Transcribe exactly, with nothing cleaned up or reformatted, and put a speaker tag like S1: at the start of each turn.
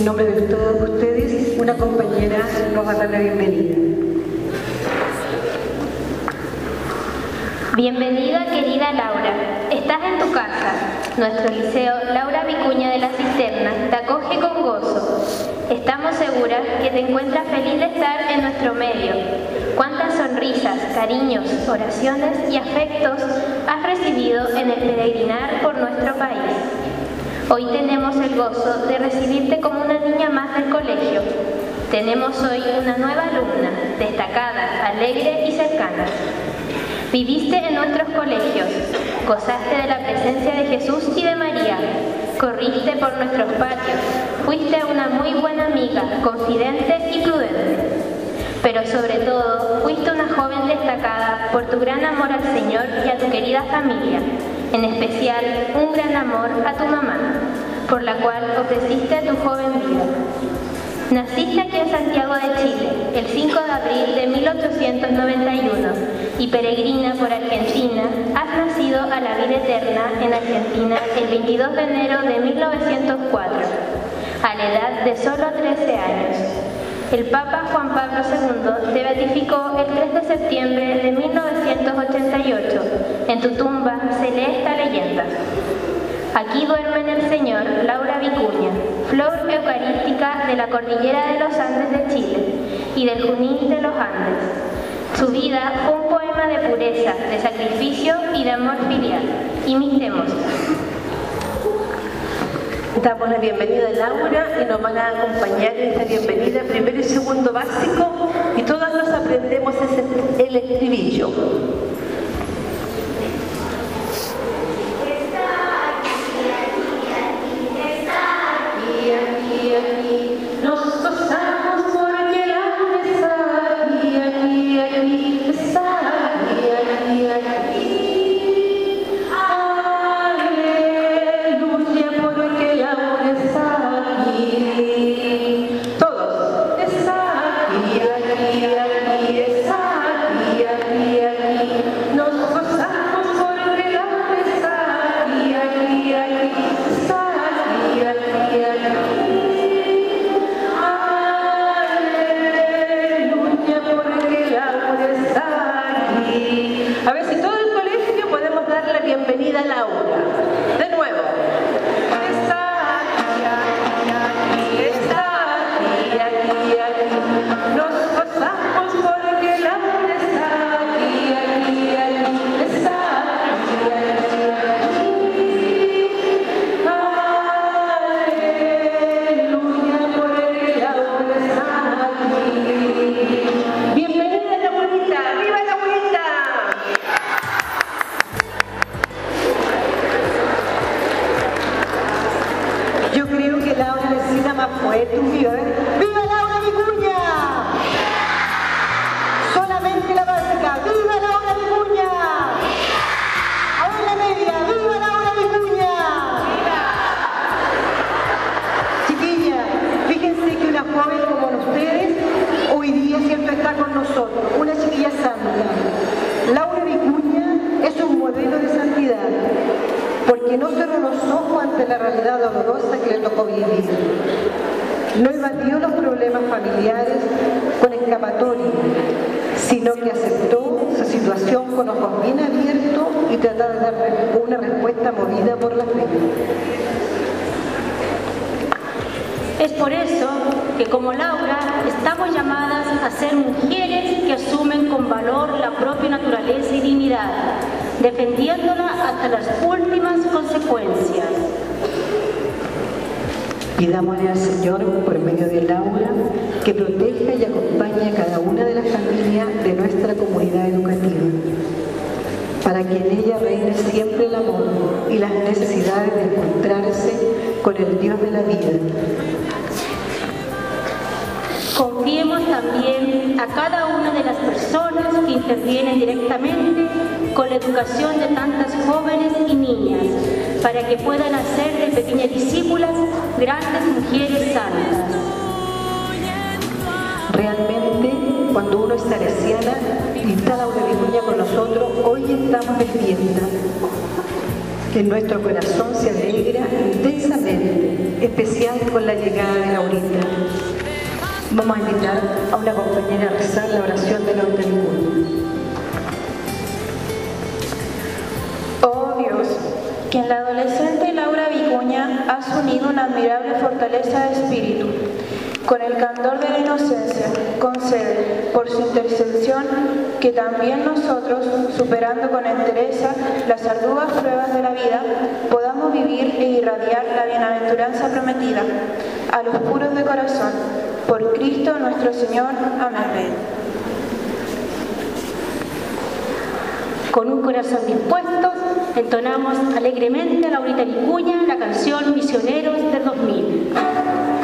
S1: En nombre de todos ustedes, una compañera nos va a dar la bienvenida.
S2: Bienvenida, querida Laura. Estás en tu casa. Nuestro liceo Laura Vicuña de la Cisterna te acoge con gozo. Estamos seguras que te encuentras feliz de estar en nuestro medio. Cuántas sonrisas, cariños, oraciones y afectos has recibido en el peregrinar por nuestro país. Hoy tenemos el gozo de recibirte como una niña más del colegio. Tenemos hoy una nueva alumna, destacada, alegre y cercana. Viviste en nuestros colegios, gozaste de la presencia de Jesús y de María, corriste por nuestros patios, fuiste una muy buena amiga, confidente y prudente. Pero sobre todo, fuiste una joven destacada por tu gran amor al Señor y a tu querida familia, en especial un gran amor a tu mamá, por la cual ofreciste tu joven vida. Naciste aquí en Santiago de Chile, el cinco de abril de mil ochocientos noventa y uno, y peregrina por Argentina, has nacido a la vida eterna en Argentina el veintidós de enero de mil novecientos cuatro, a la edad de solo trece años. El Papa Juan Pablo segundo te beatificó el tres de septiembre de mil novecientos ochenta y ocho. En tu tumba se lee esta leyenda. Aquí duerme en el Señor Laura Vicuña, flor eucarística de la cordillera de los Andes de Chile y del Junín de los Andes. Su vida fue un poema de pureza, de sacrificio y de amor filial. Imitemos.
S1: Damos la bienvenida a Laura y nos van a acompañar en esta bienvenida primero y segundo básico, y todas nos aprendemos ese, el estribillo.
S3: Es por eso que como Laura estamos llamadas a ser mujeres que asumen con valor la propia naturaleza y dignidad, defendiéndola hasta las últimas consecuencias.
S1: Pidámosle al Señor, por medio de Laura, que proteja y acompañe a cada una de las familias de nuestra comunidad educativa, para que en ella reine siempre el amor y las necesidades de encontrarse con el Dios de la vida.
S3: Confiemos también a cada una de las personas que intervienen directamente con la educación de tantas jóvenes y niñas, para que puedan hacer de pequeñas discípulas grandes mujeres santas.
S1: Realmente, cuando uno es salesiana y está Laura Vicuña con nosotros, hoy estamos de fiesta. que nuestro corazón se alegra intensamente, especial con la llegada de Laurita. Vamos a invitar a una compañera a rezar la oración de Laura Vicuña.
S4: Oh Dios, que en la adolescente Laura Vicuña has unido una admirable fortaleza de espíritu. Con el candor de la inocencia, concede, por su intercesión, que también nosotros, superando con entereza las arduas pruebas de la vida, podamos vivir e irradiar la bienaventuranza prometida a los puros de corazón. Por Cristo nuestro Señor. Amén.
S3: Con un corazón dispuesto, entonamos alegremente a Laurita Vicuña la canción Misioneros del dos mil.